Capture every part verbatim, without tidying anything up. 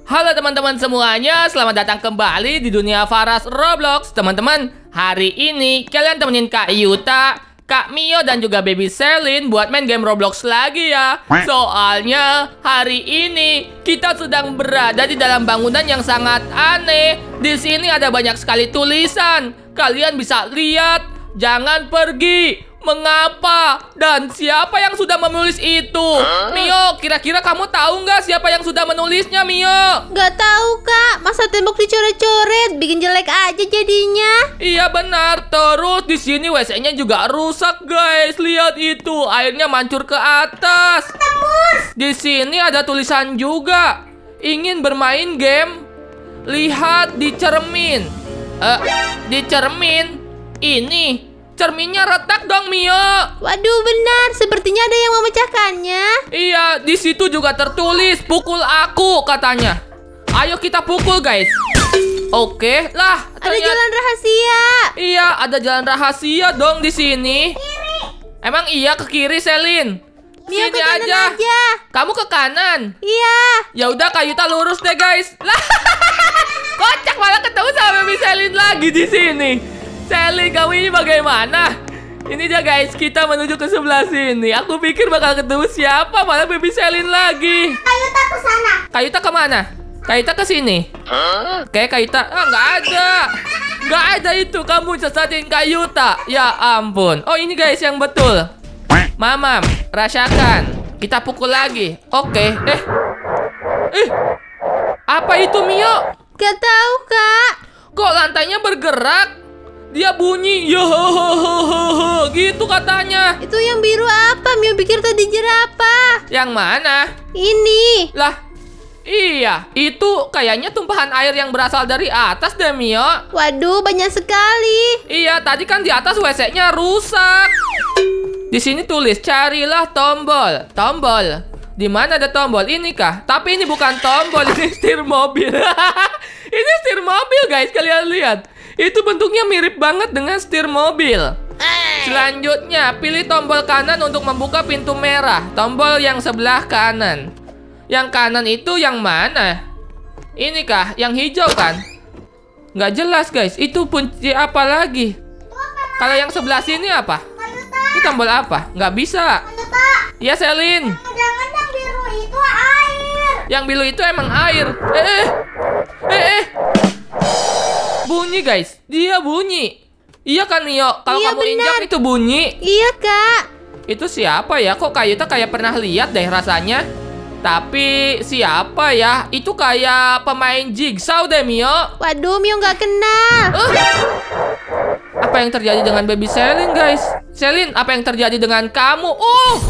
Halo teman-teman semuanya, selamat datang kembali di dunia Faras Roblox. Teman-teman, hari ini kalian temenin Kak Yuta, Kak Mio, dan juga Baby Selin buat main game Roblox lagi ya. Soalnya hari ini kita sedang berada di dalam bangunan yang sangat aneh. Di sini ada banyak sekali tulisan. Kalian bisa lihat, jangan pergi. Mengapa? Dan siapa yang sudah menulis itu? Huh? Mio, kira-kira kamu tahu nggak siapa yang sudah menulisnya, Mio? Nggak tahu, Kak. Masa tembok dicoret-coret, bikin jelek aja jadinya. Iya benar. Terus di sini W C-nya juga rusak, guys. Lihat itu, airnya mancur ke atas. Tembus. Di sini ada tulisan juga. Ingin bermain game? Lihat di cermin. Eh, di cermin ini. Cerminnya retak dong, Mio. Waduh, benar. Sepertinya ada yang memecahkannya. Iya, di situ juga tertulis pukul aku katanya. Ayo kita pukul, guys. Oke, lah. Ada ternyata... jalan rahasia. Iya, ada jalan rahasia dong di sini. Kiri. Emang iya ke kiri, Selin? Mio Sini ke kanan aja. aja. Kamu ke kanan. Iya. Ya udah, Kak Yuta lurus deh, guys. Lah. Kocak, malah ketemu sama Baby Selin lagi di sini. Selin, kamu ini bagaimana? Ini dia, guys, kita menuju ke sebelah sini. Aku pikir bakal ketemu siapa, malah Baby Selin lagi. Kayuta ke sana. Kayuta kemana? Kayuta ke sini. Kayak Kayuta, ah nggak ada, nggak ada itu. Kamu sesatin Kayuta. Ya ampun. Oh ini, guys, yang betul. Mamam, rasakan. Kita pukul lagi. Oke. Eh, eh, apa itu, Mio? Gak tahu, Kak. Kok lantainya bergerak? Dia bunyi, yo ho ho ho ho ho, gitu katanya. Itu yang biru apa? Mio pikir tadi jerapah. Yang mana? Ini. Lah, iya, itu kayaknya tumpahan air yang berasal dari atas deh, Mio. Waduh, banyak sekali. Iya, tadi kan di atas W C-nya rusak. Di sini tulis, carilah tombol. Tombol. Di mana ada tombol? Ini kah? Tapi ini bukan tombol, ini setir mobil. Ini setir mobil, guys, kalian lihat. Itu bentuknya mirip banget dengan setir mobil. Selanjutnya, pilih tombol kanan untuk membuka pintu merah. Tombol yang sebelah kanan. Yang kanan itu yang mana? Ini kah? Yang hijau kan? Nggak jelas, guys. Itu kunci apa lagi? Kalau yang sebelah sini apa? Ini tombol apa? Nggak bisa. Ya, Selin. Jangan yang biru itu air. Yang biru itu emang air. Eh, eh, eh, eh. Bunyi, guys. Dia bunyi. Iya kan, Mio? Kalau Iya, kamu benar. injak itu bunyi. Iya, Kak. Itu siapa ya? Kok Kayuta kayak pernah lihat deh rasanya. Tapi siapa ya? Itu kayak pemain jigsaw deh, Mio. Waduh, Mio nggak kenal. Uh. Apa yang terjadi dengan Baby Selin, guys? Selin, apa yang terjadi dengan kamu? Uh!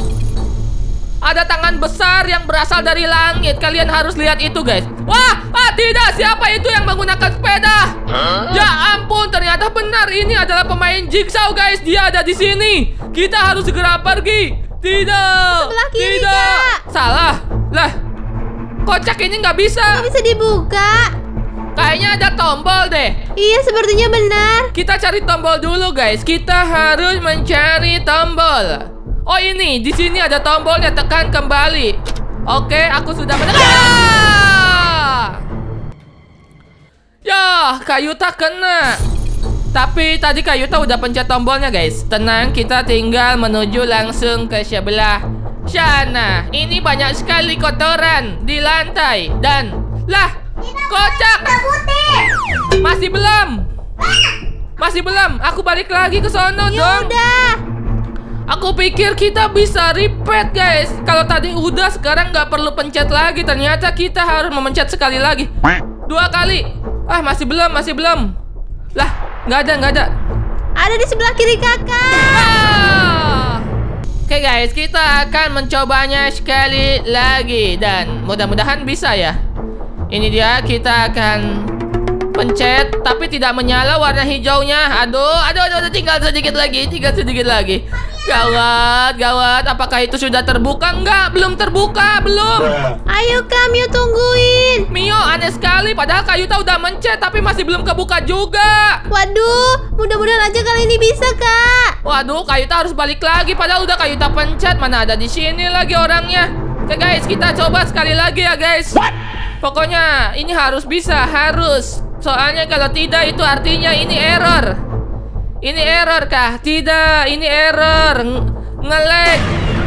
Ada tangan besar yang berasal dari langit. Kalian harus lihat itu, guys. Wah, ah, tidak. Siapa itu yang menggunakan sepeda? Huh? Ya ampun, ternyata benar. Ini adalah pemain jigsaw, guys. Dia ada di sini. Kita harus segera pergi. Tidak. Sebelah kiri, tidak. Kak. Salah. Lah, kocak ini nggak bisa. Nggak bisa dibuka. Kayaknya ada tombol deh. Iya, sepertinya benar. Kita cari tombol dulu, guys. Kita harus mencari tombol. Oh ini, di sini ada tombolnya, tekan kembali. Oke, aku sudah menekan. Ya, Kayuta kena. Tapi tadi Kayuta udah pencet tombolnya, guys. Tenang, kita tinggal menuju langsung ke sebelah sana. Ini banyak sekali kotoran di lantai. Dan, lah, kocak. Masih belum. Masih belum. Aku balik lagi ke sono dong. Yaudah. Aku pikir kita bisa repeat, guys. Kalau tadi udah, sekarang nggak perlu pencet lagi. Ternyata kita harus memencet sekali lagi. Dua kali. Ah, masih belum, masih belum. Lah, nggak ada, nggak ada. Ada di sebelah kiri kakak. Ah. Oke, guys, kita akan mencobanya sekali lagi. Dan mudah-mudahan bisa ya. Ini dia, kita akan pencet, tapi tidak menyala warna hijaunya. Aduh, aduh, aduh, aduh, tinggal sedikit lagi, tinggal sedikit lagi. Gawat, gawat. Apakah itu sudah terbuka? Enggak, belum terbuka, belum. Ayo, Kak, Mio tungguin. Mio, aneh sekali. Padahal Kayuta udah mencet, tapi masih belum kebuka juga. Waduh, mudah-mudahan aja kali ini bisa, Kak. Waduh, Kayuta harus balik lagi. Padahal udah Kayuta pencet. Mana ada di sini lagi orangnya. Oke guys, kita coba sekali lagi ya guys. Pokoknya ini harus bisa, harus. Soalnya kalau tidak itu artinya ini error. Ini error kah? Tidak, ini error. Nge-lag.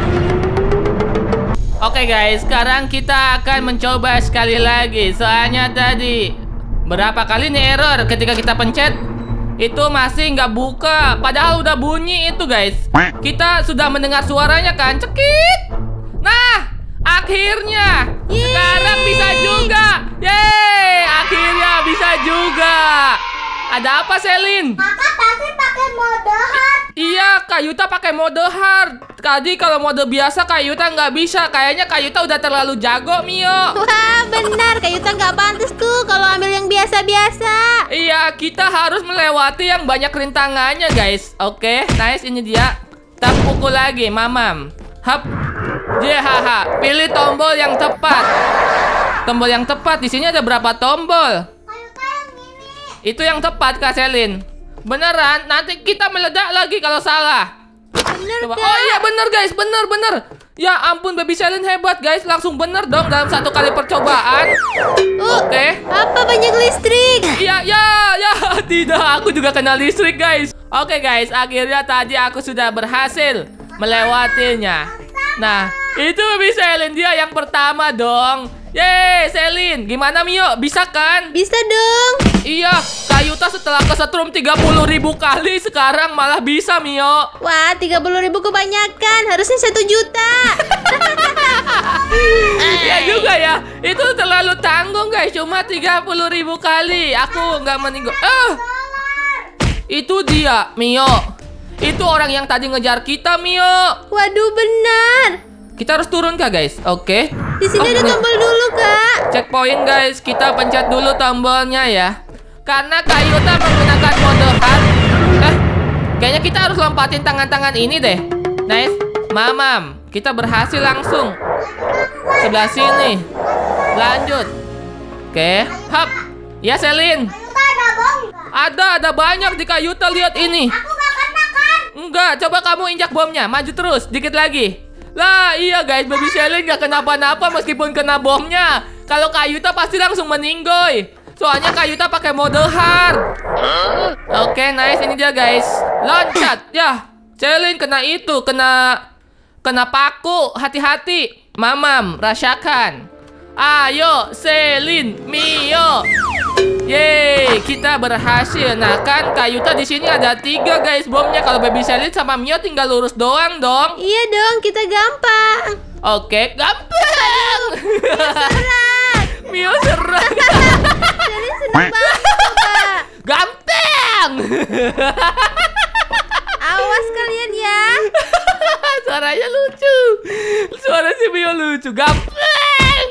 Oke guys, sekarang kita akan mencoba sekali lagi. Soalnya tadi berapa kali nih error ketika kita pencet itu masih nggak buka. Padahal udah bunyi itu guys. Kita sudah mendengar suaranya kan, cekit. Nah, akhirnya sekarang bisa juga. Yeay, akhirnya bisa juga. Ada apa, Selin? Kakak tadi pakai mode hard. Iya, Kayuta pakai mode hard. Tadi kalau mode biasa Kayuta nggak bisa. Kayaknya Kayuta udah terlalu jago, Mio. Wah, benar. Kayuta nggak pantas tuh kalau ambil yang biasa-biasa. Iya, kita harus melewati yang banyak rintangannya, guys. Oke, nice, ini dia. Kita pukul lagi, mamam. Hap. Jehaha, pilih tombol yang tepat. Tombol yang tepat. Di sini ada berapa tombol? Kayuta yang ini. Itu yang tepat, Kak Selin. Beneran, nanti kita meledak lagi kalau salah. Bener, Coba. Kak. Oh iya, bener guys, bener, bener. Ya ampun, Baby Selin hebat guys. Langsung bener dong dalam satu kali percobaan. Oh, Oke. apa banyak listrik? Iya, ya, ya. Tidak, aku juga kena listrik guys. Oke guys, akhirnya tadi aku sudah berhasil melewatinya. Nah, itu Baby Selin, dia yang pertama dong. Yeay, Selin. Gimana, Mio? Bisa kan? Bisa dong. Iya, Kayuta setelah kesetrum tiga puluh ribu kali sekarang malah bisa, Mio. Wah, tiga puluh ribu kebanyakan. Harusnya satu juta. Ya juga ya. Itu terlalu tanggung guys. Cuma tiga puluh ribu kali. Aku nggak meninggal. Ah, itu dia, Mio. Itu orang yang tadi ngejar kita, Mio. Waduh, benar. Kita harus turun kah guys? Oke. Di sini Oh, ada ini. tombol dulu, Kak. Checkpoint guys. Kita pencet dulu tombolnya ya. Karena Kayuta menggunakan mode hard. Eh, kayaknya kita harus lompatin tangan-tangan ini deh. Nice. Mamam, kita berhasil langsung. Sebelah sini. Lanjut. Oke. Hap. Ya, Selin. Kayuta ada bom nggak? Ada, ada banyak di Kayuta. Lihat ini. Aku nggak kena kan? Enggak, coba kamu injak bomnya. Maju terus, dikit lagi. Lah, iya guys, Baby Selin nggak kenapa-napa meskipun kena bomnya. Kalau Kayuta pasti langsung meninggoy. Soalnya Kayuta pakai mode hard. Oke, nice, ini dia guys. Loncat. Ya, Selin kena itu, kena kena paku. Hati-hati. Mamam, rasakan. Ayo, Selin, Mio. Yeay, kita berhasil. Nah, kan Kayuta di sini ada tiga guys bomnya. Kalau Baby Selin sama Mio tinggal lurus doang dong. Iya dong, kita gampang. Oke, gampang. Berat. Mio serak. Jadi seneng banget, Kak. Gampang. Awas kalian ya. Suaranya lucu. Suara si Mio lucu. Gampang.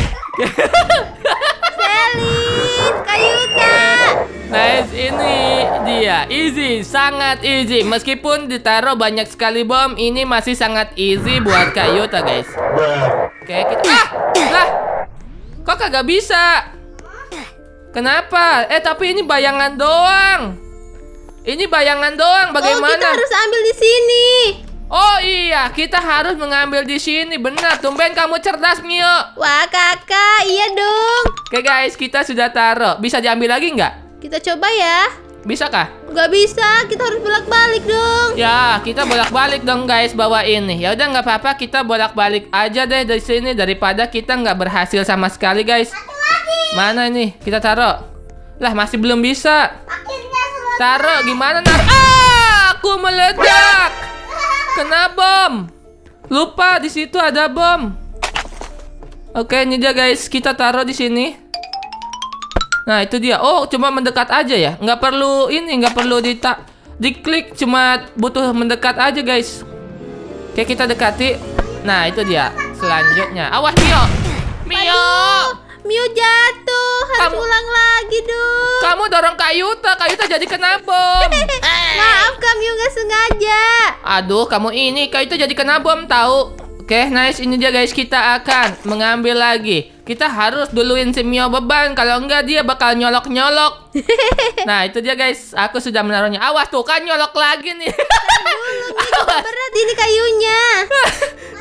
Selin, Kayuta. Nice, ini dia. Easy, sangat easy. Meskipun ditaruh banyak sekali bom, ini masih sangat easy buat Kayuta, guys. Oke, kita ah, lah. Kok kagak bisa? Kenapa? Eh, tapi ini bayangan doang. Ini bayangan doang. Bagaimana? Oh, kita harus ambil di sini. Oh iya, kita harus mengambil di sini. Benar, tumben kamu cerdas, Mio. Wah, kakak, iya dong. Oke guys, kita sudah taruh. Bisa diambil lagi nggak? Kita coba ya. Bisa kah? Nggak bisa, kita harus bolak-balik dong. Ya, kita bolak-balik dong guys bawa ini. Ya udah nggak apa-apa, kita bolak-balik aja deh dari sini daripada kita nggak berhasil sama sekali guys. Mana ini? Kita taruh. Lah masih belum bisa. Taruh gimana naruh? Ah, aku meledak. Kena bom. Lupa di situ ada bom. Oke, ini dia guys. Kita taruh di sini. Nah, itu dia. Oh, cuma mendekat aja ya. Nggak perlu ini, nggak perlu dita diklik. Cuma butuh mendekat aja guys. Oke, kita dekati. Nah, itu dia. Selanjutnya. Awas, Mio. Mio. Mio jatuh, harus Kamu- ulang lagi dong. Kamu dorong Kayuta. Kayuta jadi kena bom. Maaf, kami nggak sengaja. Aduh, kamu ini Kayuta jadi kena bom tahu. Oke, nice. Ini dia guys, kita akan mengambil lagi. Kita harus duluin si Mio beban. Kalau enggak dia bakal nyolok-nyolok. Nah, itu dia guys. Aku sudah menaruhnya. Awas tuh kan nyolok lagi nih. Berat ini kayunya.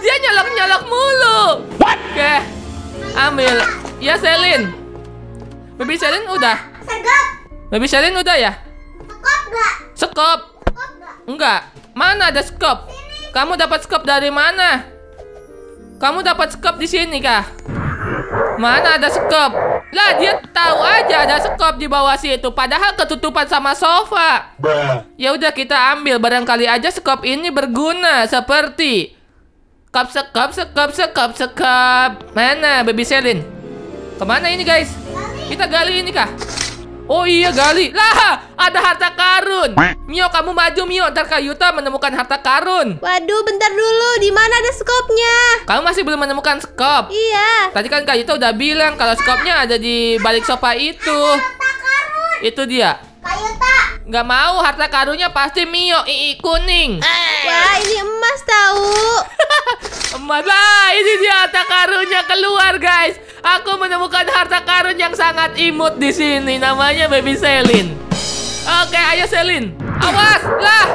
dia nyolok-nyolok mulu. Oke, ambil. Ya, Selin. Baby Selin udah. Segap. Baby Selin udah ya? Sekop nggak? Skop? Sekop nggak? Enggak. Mana ada skop? Kamu dapat skop dari mana? Kamu dapat skop di sini kah? Mana ada skop? Lah, dia tahu aja ada skop di bawah situ, padahal ketutupan sama sofa. Ya udah, kita ambil, barangkali aja skop ini berguna seperti skop skop skop skop skop. Mana Baby Selin? Kemana ini guys? Kita gali ini kah? Oh iya, gali. Lah, ada harta karun. Mio, kamu maju Mio, ntar Kak Yuta menemukan harta karun. Waduh, bentar dulu. Di mana ada skopnya? Kamu masih belum menemukan skop? Iya. Tadi kan Kak Yuta udah bilang kalau skopnya ada di balik sofa itu. Harta karun. Itu dia. Kayuta. Nggak mau, harta karunnya pasti Mio, ii kuning. Wah, ini emas tahu. Emas lah, ini dia harta karunnya keluar guys. Aku menemukan harta karun yang sangat imut di sini. Namanya Baby Selin. Oke, ayo Selin. Awas lah.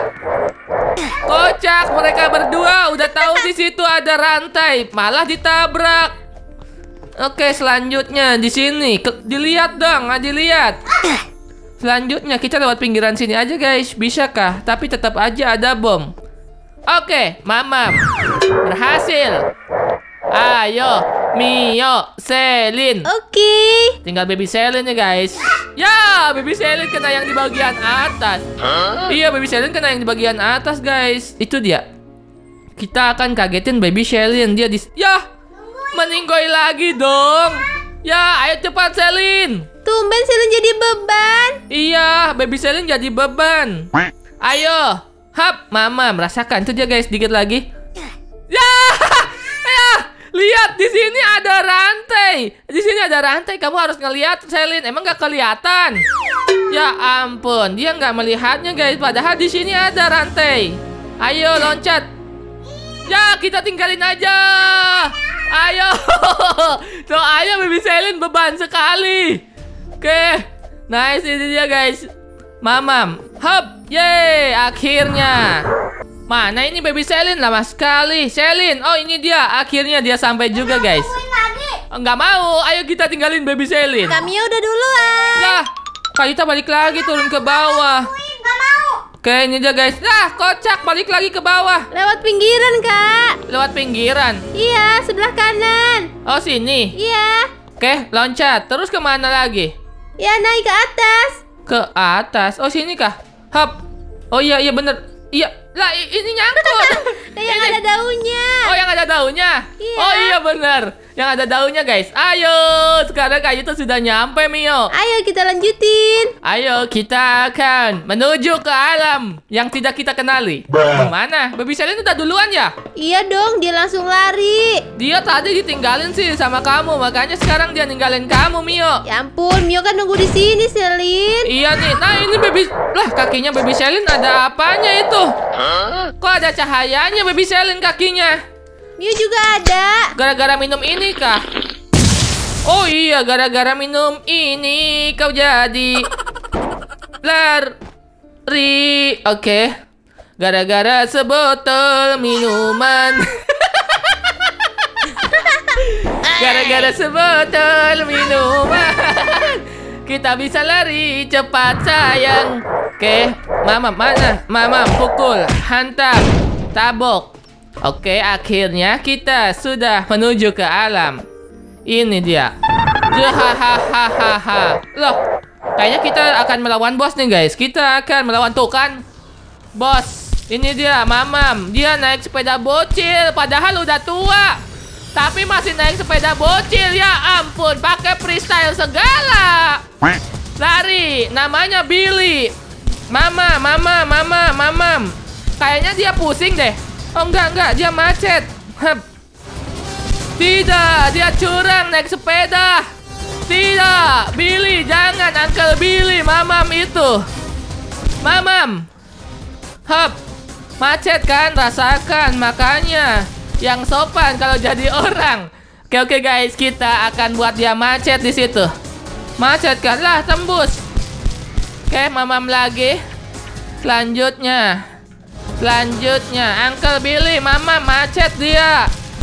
Kocak, mereka berdua udah tahu di situ ada rantai, malah ditabrak. Oke, selanjutnya di sini. Ke- dilihat dong, nggak dilihat. Selanjutnya kita lewat pinggiran sini aja guys. Bisakah? Tapi tetap aja ada bom. Oke, Mamam berhasil. Ayo, Mio, Selin. Oke. Tinggal Baby Selin ya guys. Ya, Baby Selin kena yang di bagian atas. Iya, Baby Selin kena yang di bagian atas guys. Itu dia. Kita akan kagetin Baby Selin. Dia di... Ya, meninggoy lagi dong. Ya, ayo cepat Selin. Tumben Selin jadi beban. Iya, Baby Selin jadi beban. Ayo, hap, Mama merasakan itu dia guys, dikit lagi. Ya, ya, lihat di sini ada rantai. Di sini ada rantai. Kamu harus ngelihat Selin. Emang nggak kelihatan? Ya ampun, dia nggak melihatnya guys. Padahal di sini ada rantai. Ayo loncat. Ya, kita tinggalin aja. Ayo, so ayo Baby Selin beban sekali. Oke, nice, ini dia guys. Mamam, hop, yeay, akhirnya. Mana ini Baby Selin, lama sekali. Selin, oh ini dia, akhirnya dia sampai juga guys. Enggak mau, ayo kita tinggalin Baby Selin. Kami udah duluan. Lah, Kak Yuta balik lagi turun ke bawah. Gak mau. Oke, ini dia guys. Lah, kocak, balik lagi ke bawah. Lewat pinggiran, Kak. Lewat pinggiran. Iya, sebelah kanan. Oh, sini. Iya. Oke, loncat. Terus kemana lagi? Ya, naik ke atas. Ke atas. Oh, sini kah? Hop. Oh iya, iya bener. Iya. Lah, i- ini nyangkut. Yang Ini. ada daunnya. Oh, yang ada daunnya? Iya. Oh iya bener. Yang ada daunnya guys. Ayo, sekarang Kak Yuta sudah nyampe Mio. Ayo kita lanjutin. Ayo kita akan menuju ke alam yang tidak kita kenali. Kemana? Baby Selin udah duluan ya? Iya dong, dia langsung lari. Dia tadi ditinggalin sih sama kamu, makanya sekarang dia ninggalin kamu Mio. Ya ampun, Mio kan nunggu di sini, Selin. Iya nih, nah ini baby, lah kakinya Baby Selin ada apanya itu? Kok ada cahayanya Baby Selin kakinya? Mio juga ada. Gara-gara minum ini kah? Oh iya, gara-gara minum ini kau jadi lari. Oke, gara-gara sebotol minuman. Gara-gara sebotol minuman kita bisa lari cepat sayang. Oke, Mama mana? Mama pukul, hantam, tabok. Oke, akhirnya kita sudah menuju ke alam. Ini dia. Hahaha. Loh, kayaknya kita akan melawan bos nih guys. Kita akan melawan tuh kan, bos. Ini dia, Mamam. Dia naik sepeda bocil, padahal udah tua, tapi masih naik sepeda bocil. Ya ampun, pakai freestyle segala. Lari, namanya Billy. Mama, mama, mama, mamam. Kayaknya dia pusing deh. Oh enggak, enggak, dia macet. Hup. Tidak, dia curang naik sepeda. Tidak, Billy, jangan, Uncle Billy, Mamam itu. Mamam. Hup. Macet kan, rasakan, makanya yang sopan kalau jadi orang. Oke, oke guys, kita akan buat dia macet di situ. Macet kan, lah tembus. Oke, Mamam lagi. Selanjutnya Selanjutnya Uncle Billy, Mamam macet dia.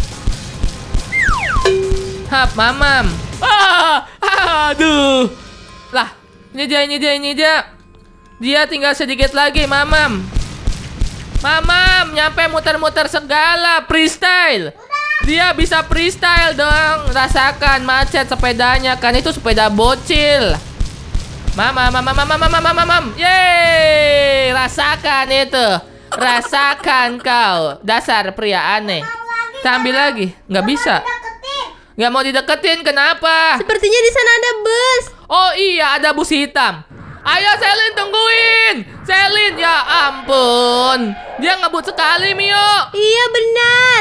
Hap, Mamam. Ah, aduh. Lah, ini dia, ini dia, ini dia. Dia tinggal sedikit lagi, Mamam. Mamam, nyampe muter-muter segala, freestyle. Dia bisa freestyle dong. Rasakan macet sepedanya, kan itu sepeda bocil. Mamam, mamam, mamam, mamam, mamam, mamam. Yeay, rasakan itu. Rasakan kau, dasar pria aneh. Ambil lagi, nggak bisa. Nggak mau dideketin, kenapa? Sepertinya di sana ada bus. Oh iya, ada bus hitam. Ayo Selin, tungguin. Selin, ya ampun. Dia ngebut sekali, Mio. Iya benar.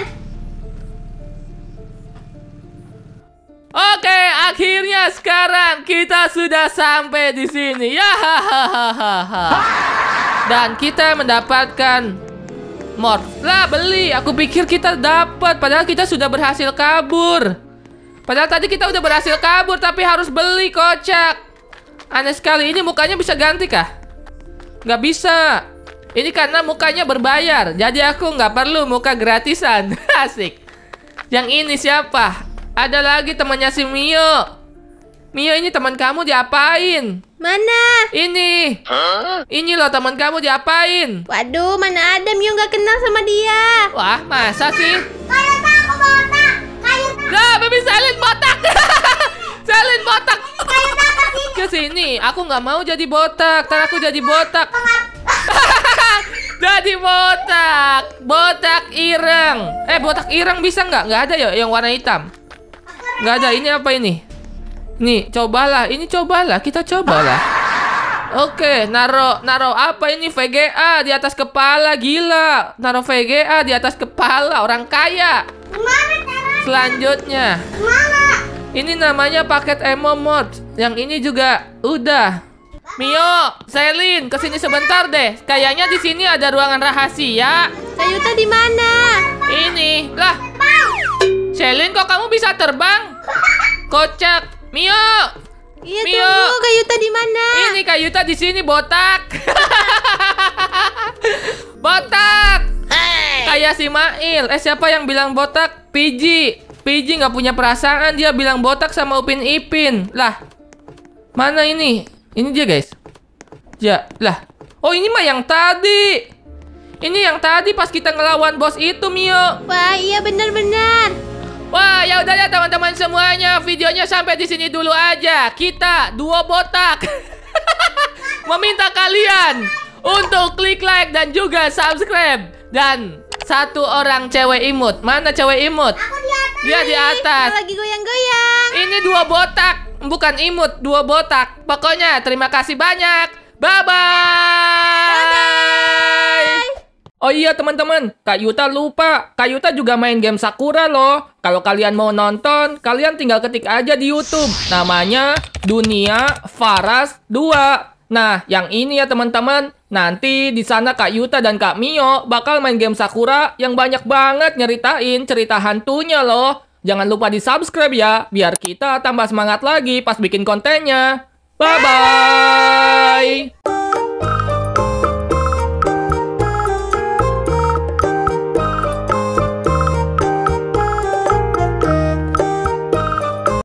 Oke, akhirnya sekarang kita sudah sampai di sini. Ya, hahaha. Dan kita mendapatkan morph. Lah, beli. Aku pikir kita dapat, padahal kita sudah berhasil kabur. Padahal tadi kita udah berhasil kabur, tapi harus beli, kocak. Aneh sekali. Ini mukanya bisa ganti kah? Nggak bisa. Ini karena mukanya berbayar. Jadi aku nggak perlu muka gratisan. Asik. Yang ini siapa? Ada lagi temannya si Mio. Mio, ini teman kamu diapain? Mana? Ini. Huh? Ini loh teman kamu diapain? Waduh, mana ada, Mio nggak kenal sama dia. Wah, masa sih? Kayu tak, aku botak. Kayu tak. Lah, baby Selin botak. Selin botak. Kayu tak kesini. Kesini, aku nggak mau jadi botak. Ntar aku jadi botak. Jadi botak. Botak ireng. Eh, botak ireng bisa nggak? Nggak ada ya yang warna hitam. Nggak ada. Ini apa ini? Nih, cobalah. Ini cobalah. Kita cobalah. Oke, naro naro apa ini? V G A di atas kepala. Gila. Naro V G A di atas kepala. Orang kaya. Selanjutnya. Ini namanya paket emo mod. Yang ini juga udah. Mio, Selin, kesini sebentar deh. Kayaknya di sini ada ruangan rahasia. Kayuta di mana? Ini. Lah. Selin, kok kamu bisa terbang? Kocak. Mio. Iya, Mio. tunggu, Kayuta di mana? Ini Kayuta di sini botak. Botak. Hey. Kayak si Mail. Eh, siapa yang bilang botak? P G. P G nggak punya perasaan, dia bilang botak sama Upin Ipin. Lah. Mana ini? Ini dia, guys. Ya, lah. Oh, ini mah yang tadi. Ini yang tadi pas kita ngelawan bos itu, Mio. Wah, iya benar-benar. Wah, ya udah ya teman-teman semuanya, videonya sampai di sini dulu aja. Kita dua botak meminta kalian untuk klik like dan juga subscribe. Dan satu orang cewek imut. Mana cewek imut? Aku di atas. Dia di atas. Lagi goyang-goyang. Ini dua botak, bukan imut, dua botak. Pokoknya terima kasih banyak. Bye-bye. Bye-bye. Oh iya teman-teman, Kak Yuta lupa. Kak Yuta juga main game Sakura loh. Kalau kalian mau nonton, kalian tinggal ketik aja di YouTube. Namanya Dunia Faras dua. Nah, yang ini ya teman-teman. Nanti di sana Kak Yuta dan Kak Mio bakal main game Sakura yang banyak banget nyeritain cerita hantunya loh. Jangan lupa di-subscribe ya, biar kita tambah semangat lagi pas bikin kontennya. Bye-bye.